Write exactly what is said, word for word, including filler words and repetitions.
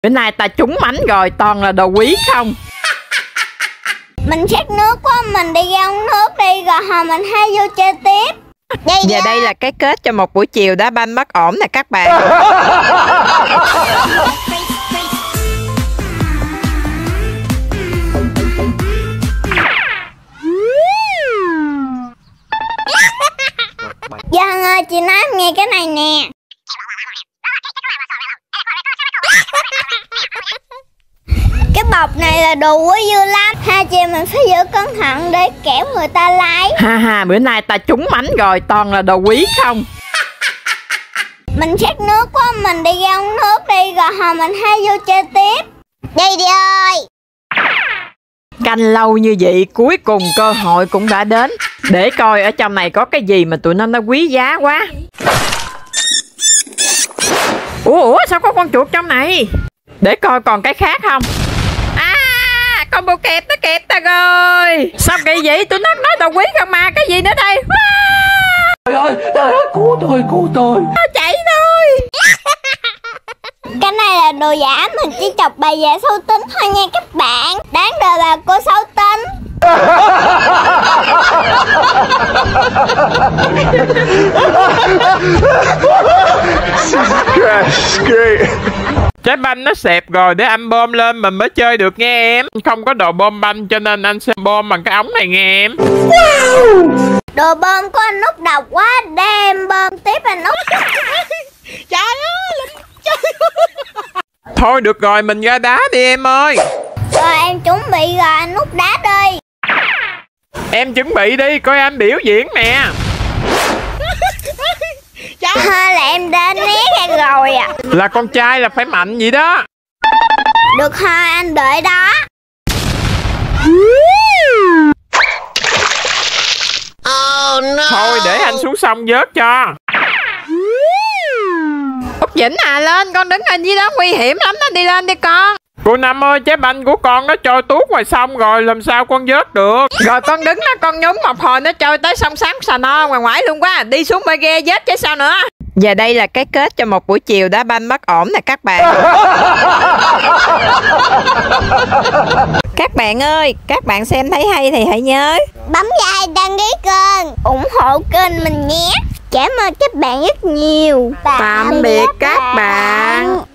Bữa nay ta trúng mánh rồi, toàn là đồ quý không. Mình khát nước quá, mình đi ra uống nước đi, rồi hồi mình hay vô chơi tiếp. Đây Và đó. Đây là cái kết cho một buổi chiều đá banh bất ổn nè các bạn. Giang ơi, chị nói em nghe cái này nè. Cái bọc này là đồ quý dữ lắm. Hai chị mình phải giữ cẩn thận để kẻo người ta lấy. Ha ha, bữa nay ta trúng mánh rồi, toàn là đồ quý không. Mình khát nước quá, mình đi ra uống nước đi, rồi hồi mình hay vô chơi tiếp. Đi đi ơi. Canh lâu như vậy, cuối cùng cơ hội cũng đã đến. Để coi ở trong này có cái gì mà tụi nó nó quý giá quá. Ủa, ủa sao có con chuột trong này? Để coi còn cái khác không. À, con bồ kẹp nó kẹp ta rồi. Sao kỳ vậy? Tụi nó nói đồ quý không mà. Cái gì nữa đây? Trời ơi, trời ơi, cứu tôi, cứu tôi. Nó chạy thôi. Cái này là đồ giả, mình chỉ chọc bà già xấu tính thôi nha các bạn. Đáng đời là cô xấu tính. Trái banh nó xẹp rồi, để anh bơm lên mình mới chơi được nghe em. Không có đồ bơm banh cho nên anh sẽ bơm bằng cái ống này nghe em. Wow. Đồ bơm của anh Út độc quá, để em bơm tiếp anh Út. Trời ơi, thôi được rồi, mình ra đá đi em ơi. Rồi em chuẩn bị rồi, anh Út đá đi. Em chuẩn bị đi, coi anh biểu diễn nè. Thôi là em đã né ra rồi à. Là con trai là phải mạnh vậy đó. Được thôi, anh đợi đó. Oh, no. Thôi để anh xuống sông vớt cho. Út Vĩnh à, lên, con đứng lên dưới đó nguy hiểm lắm đó, đi lên đi con. Cô Năm ơi, trái banh của con nó trôi tuốt ngoài sông rồi, làm sao con vớt được. Rồi con đứng đó, con nhúng một hồi nó trôi tới sông Sáng Sà No ngoài ngoại luôn quá. Đi xuống bơi ghe vớt chứ sao nữa. Và đây là cái kết cho một buổi chiều đá banh bất ổn nè các bạn. Các bạn ơi, các bạn xem thấy hay thì hãy nhớ bấm like, đăng ký kênh, ủng hộ kênh mình nhé. Cảm ơn các bạn rất nhiều. Tạm biệt các bạn.